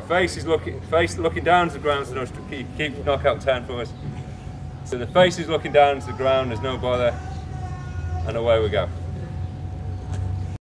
Face looking down to the ground, so no, keep knockout 10 for us. So the face is looking down to the ground, there's no bother, and away we go.